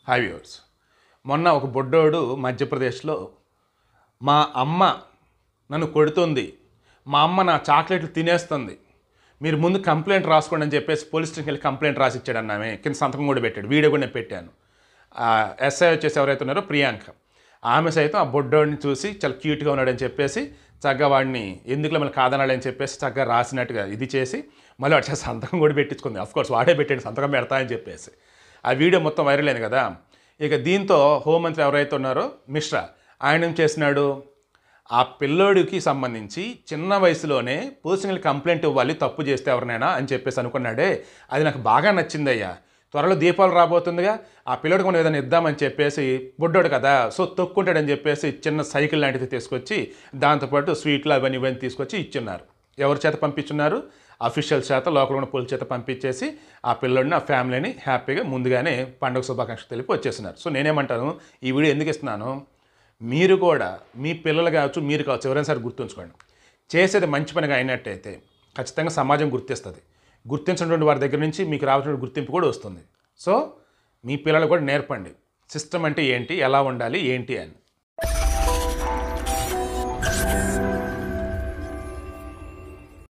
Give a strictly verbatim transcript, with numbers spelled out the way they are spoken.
Hi viewers. మొన్న ఒక బుడ్డోడు మధ్యప్రదేశ్లో మా అమ్మ నన్ను కొడుతుంది, మా అమ్మ నా చాక్లెట్లు తినేస్తుంది, మీరు ముందు కంప్లైంట్ రాసుకోండి అని చెప్పేసి పోలీస్ స్టేషన్కి వెళ్ళి కంప్లైంట్ రాసి ఇచ్చాడు అన్నామే. కింద సంతకం కూడా పెట్టాడు, వీడియో కూడా నేను పెట్టాను. ఎస్ఐ వచ్చేసి ఎవరైతే ఉన్నారో ప్రియాంక, ఆమె సైతం ఆ బొడ్డోడిని చూసి చాలా క్యూట్గా ఉన్నాడని చెప్పేసి చక్కగా వాడిని ఎందుకులో మళ్ళీ కాదనాలని చెప్పేసి చక్కగా రాసినట్టుగా ఇది చేసి మళ్ళీ వాడి సంతకం కూడా పెట్టించుకుంది. అఫ్కోర్స్ వాడే పెట్టాడు, సంతకం పెడతా అని చెప్పేసి. ఆ వీడియో మొత్తం వైరల్ అయింది కదా. ఇక దీంతో హోంమంత్రి ఎవరైతే ఉన్నారో మిశ్రా, ఆయన ఏం చేసినాడు, ఆ పిల్లోడికి సంబంధించి చిన్న వయసులోనే పర్సనల్ కంప్లైంట్ ఇవ్వాలి తప్పు చేస్తే ఎవరినైనా అని చెప్పేసి అనుకున్నాడే. అది నాకు బాగా నచ్చిందయ్యా. త్వరలో దీపావళి రాబోతుందిగా, ఆ పిల్లోడికి మనం ఏదైనా ఇద్దామని చెప్పేసి, బుడ్డోడు కదా సో తొక్కుంటాడని చెప్పేసి చిన్న సైకిల్ లాంటిది తీసుకొచ్చి దాంతోపాటు స్వీట్లు అవన్నీ ఇవన్నీ తీసుకొచ్చి ఇచ్చున్నారు. ఎవరి చేత పంపించున్నారు? అఫీషియల్స్ చేత, లోకల్ ఉన్న పోలీస్ చేత పంపించేసి ఆ పిల్లోడిని, ఆ ఫ్యామిలీని హ్యాపీగా ముందుగానే పండుగ శుభాకాంక్షలు తెలిపి వచ్చేస్తున్నారు. సో నేనేమంటాను, ఈ వీడియో ఎందుకు ఇస్తున్నాను, మీరు కూడా మీ పిల్లలు కావచ్చు, మీరు కావచ్చు, ఎవరైనా సరే గుర్తుంచుకోండి. చేసేది మంచి పనిగా అయినట్టయితే ఖచ్చితంగా సమాజం గుర్తిస్తుంది. గుర్తించినటువంటి వారి దగ్గర నుంచి మీకు రావాల్సిన గుర్తింపు కూడా వస్తుంది. సో మీ పిల్లలు కూడా నేర్పండి సిస్టమ్ అంటే ఏంటి, ఎలా ఉండాలి ఏంటి అని.